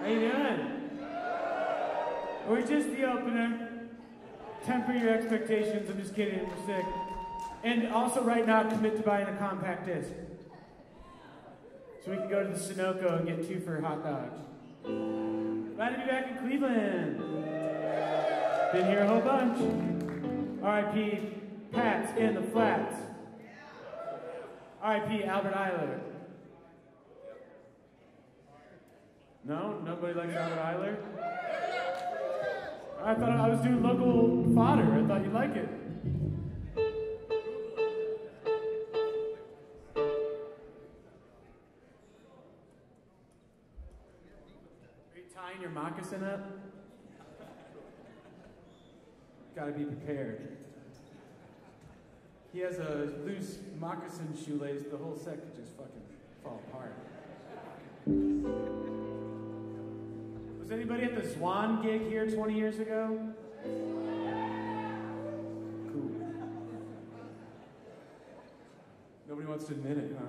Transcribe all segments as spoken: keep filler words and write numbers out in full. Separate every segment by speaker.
Speaker 1: you doing? We're just the opener. Temper your expectations. I'm just kidding. We're sick. And also, right now, commit to buying a compact disc, so we can go to the Sunoco and get two for hot dogs. Glad to be back in Cleveland. Been here a whole bunch. R I P Pats in the Flats. R I P Albert Eiler. No? Nobody likes Albert Eiler? I thought I was doing local fodder. I thought you'd like it. Are you tying your moccasin up? Gotta be prepared. He has a loose moccasin shoelace. The whole set could just fucking fall apart. Was anybody at the Swan gig here twenty years ago? Cool. Nobody wants to admit it, huh?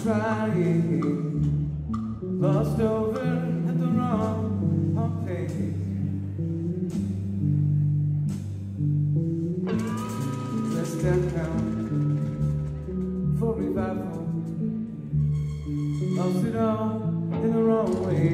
Speaker 2: trying, lost over at the wrong place. Let's stand down for revival, lost it all in the wrong way.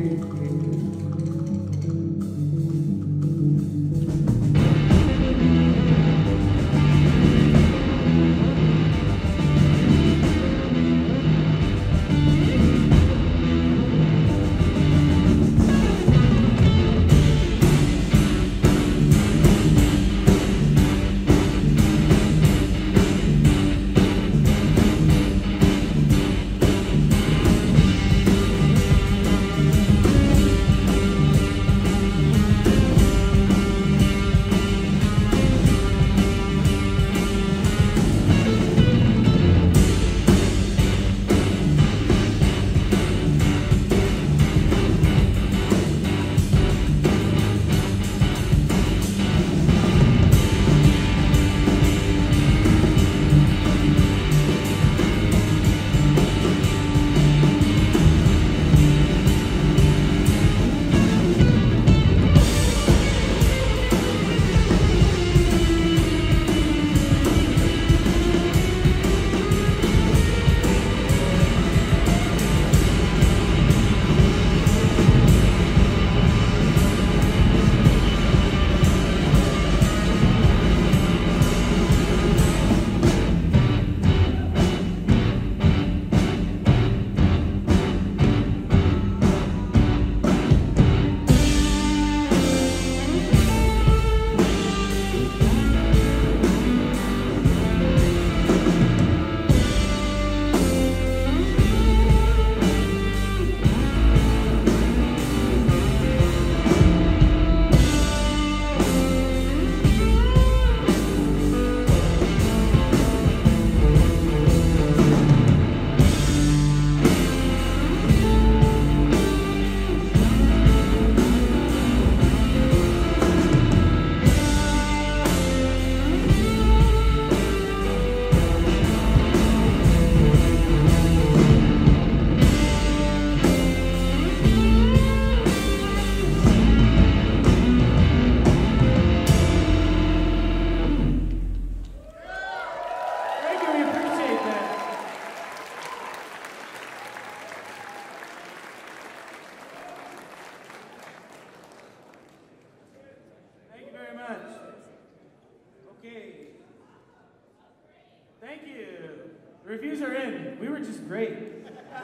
Speaker 1: Thank you. The reviews are in. We were just great.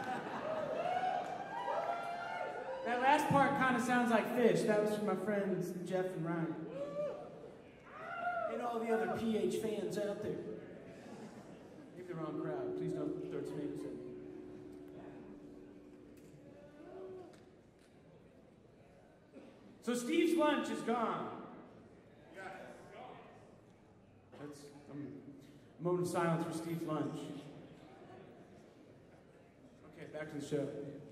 Speaker 1: That last part kind of sounds like Fish. That was from my friends Jeff and Ryan. And all the other P H fans out there. Maybe the wrong crowd. Please don't throw tomatoes at me. So Steve's lunch is gone. That's um, a moment of silence for Steve's lunch. Okay, back to the show.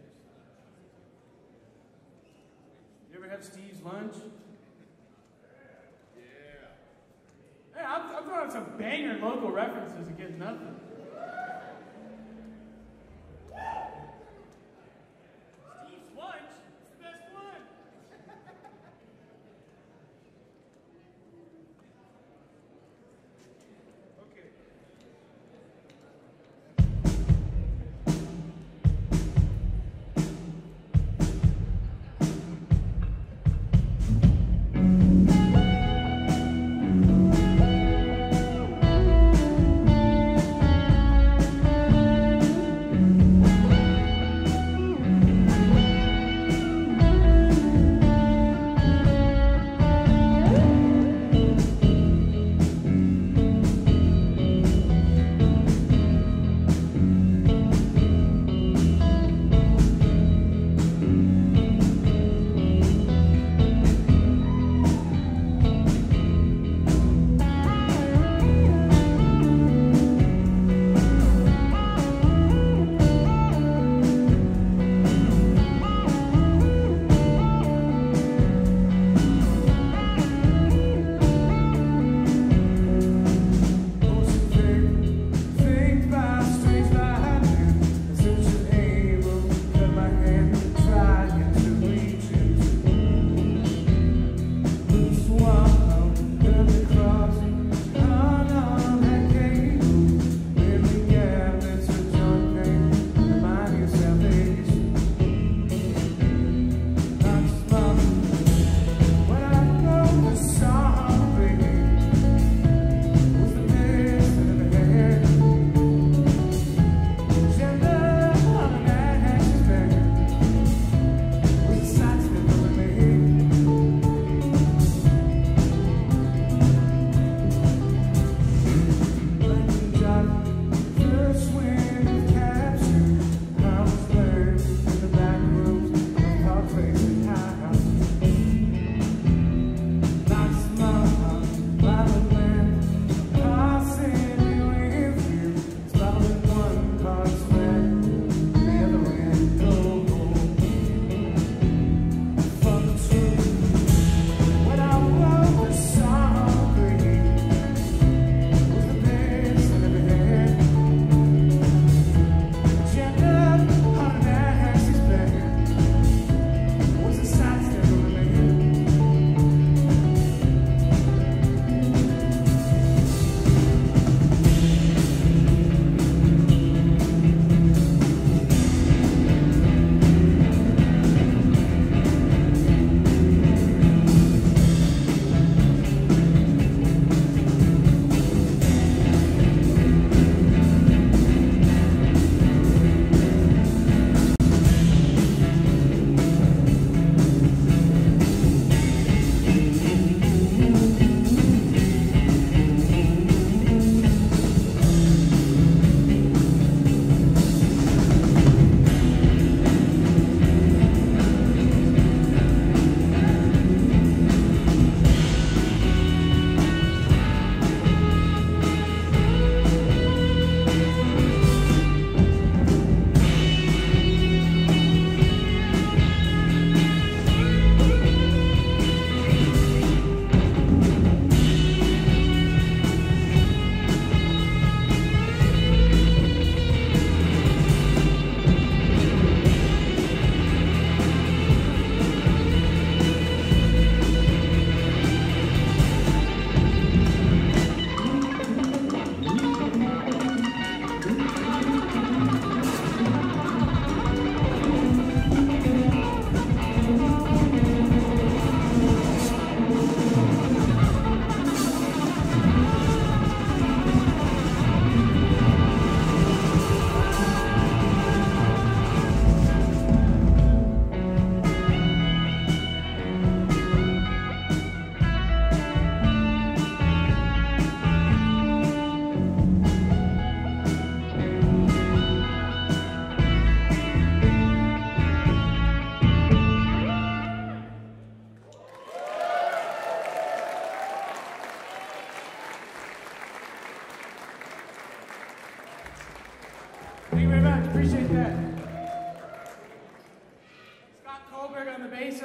Speaker 1: You ever have Steve's lunch? Yeah. Hey, I'm, I'm throwing some banger local references and getting nothing. Steve's lunch? It's the best one. Okay.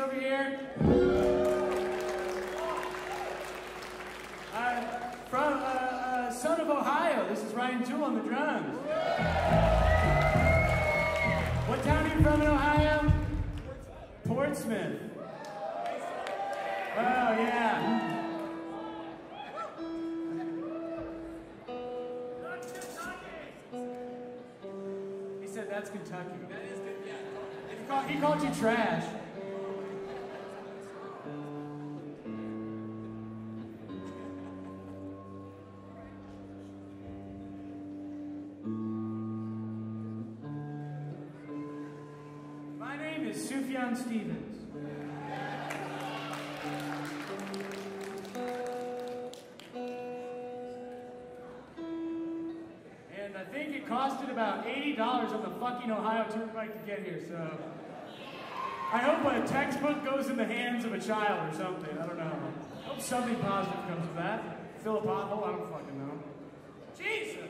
Speaker 1: over here? Uh, from uh, uh, son of Ohio, this is Ryan Jewell on the drums. What town are you from in Ohio? Portsmouth. Oh, yeah. He said that's Kentucky. That is good, yeah. He called, he called you trash. My name is Sufjan Stevens. And I think it costed about eighty dollars on the fucking Ohio Turnpike to get here, so I hope a textbook goes in the hands of a child or something. I don't know. I hope something positive comes of that. Fill a pothole? I don't fucking know. Jesus!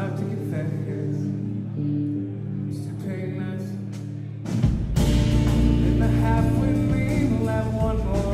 Speaker 2: hard to get fast. It's too painless. In the half with me, we'll have one more.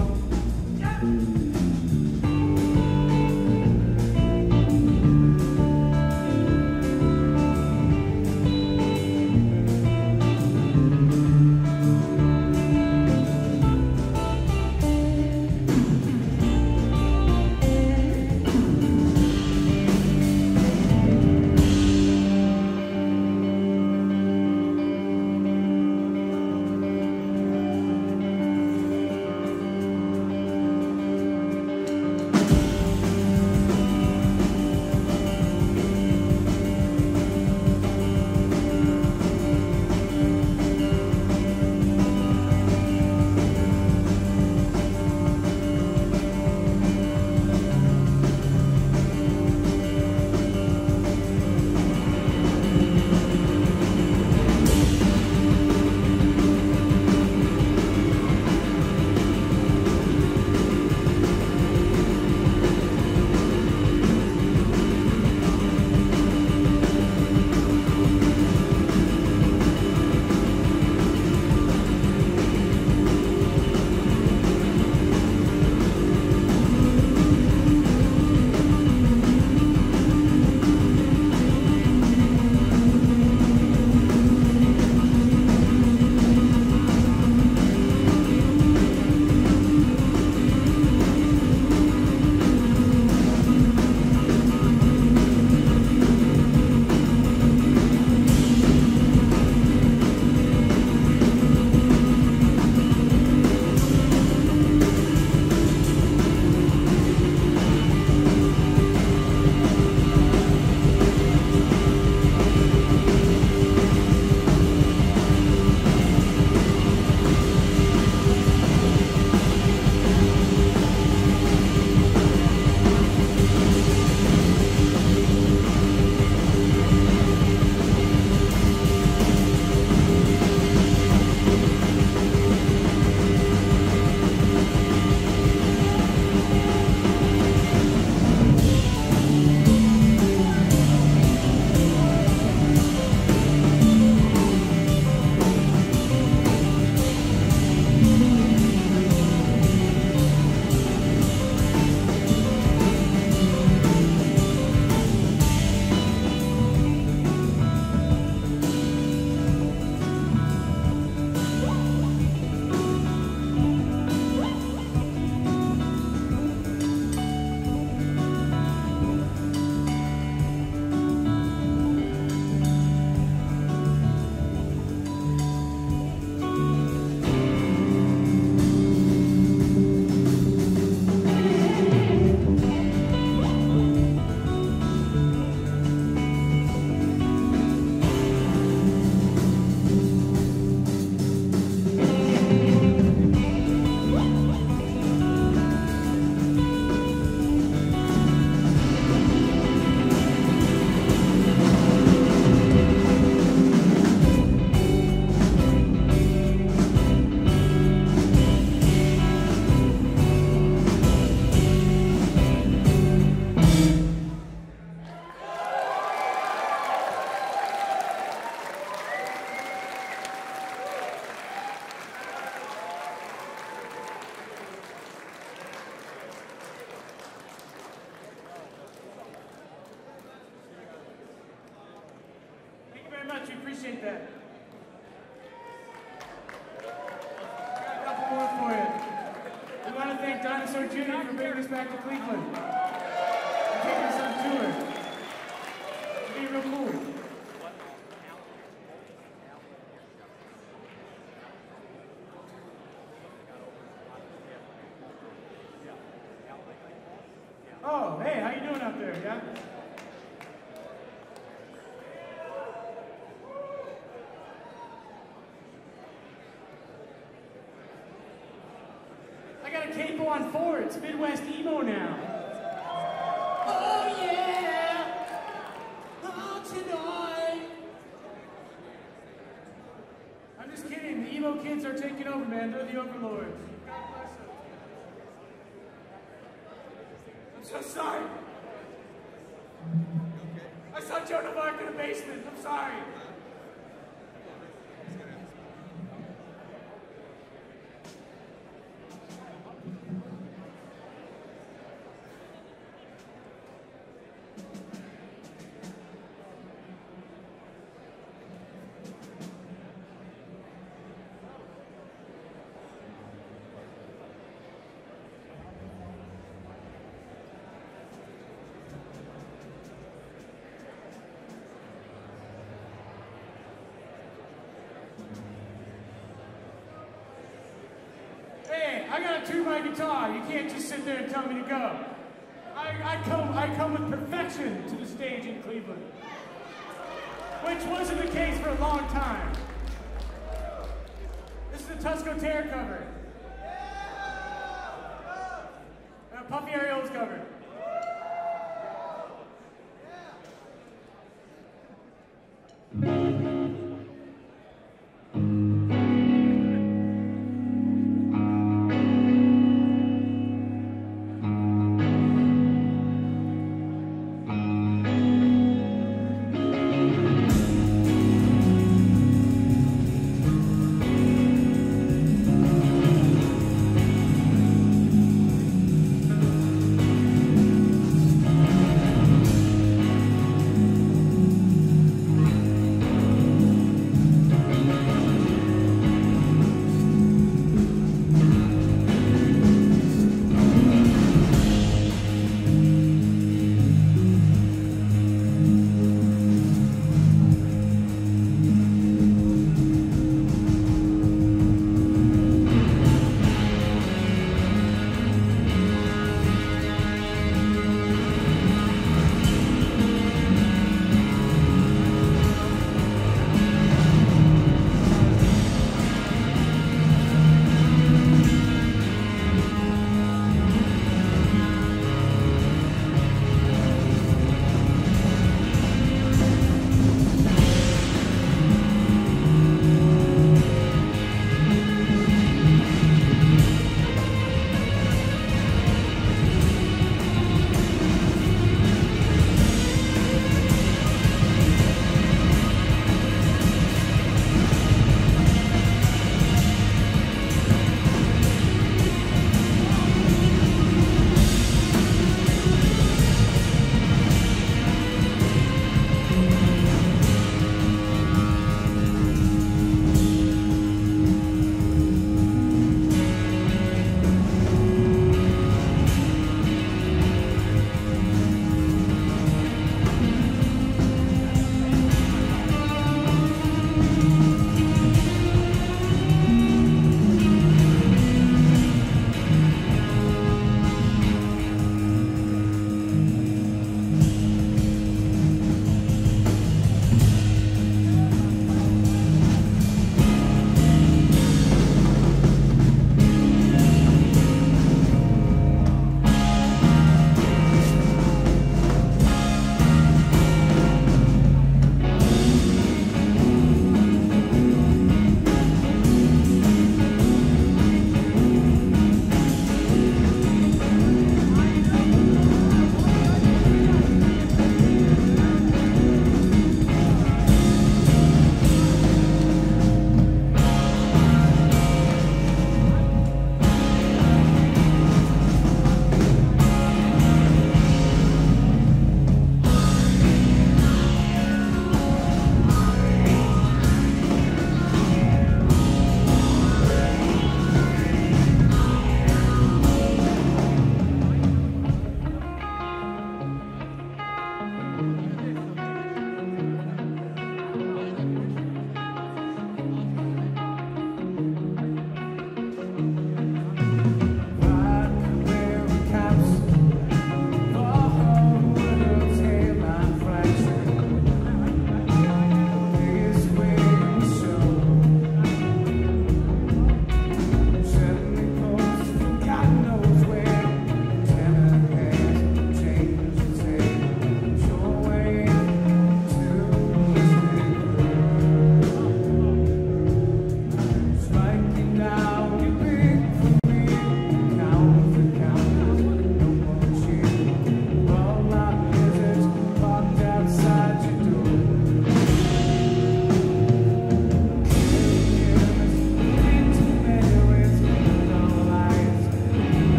Speaker 1: Much, we appreciate that. Got a couple more for you. We want to thank Dinosaur Junior for bringing us back to Cleveland and taking us on tour. It'd be real cool. Oh, hey, how you doing up there? Yeah. Capo on four, it's Midwest emo now. Oh yeah, oh tonight. I'm just kidding, the emo kids are taking over, man. They're the overlords. God bless them. I'm so sorry. I saw Joan of Arc in the basement. I'm sorry. Hey, I gotta tune my guitar. You can't just sit there and tell me to go. I, I come I come with perfection to the stage in Cleveland. Which wasn't the case for a long time. This is a Tusco Terror cover. And a Puffy Arioles cover.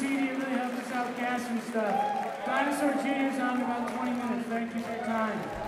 Speaker 1: T D. It really helps us out gas and stuff. Dinosaur Junior's on in about twenty minutes. Thank you for your time.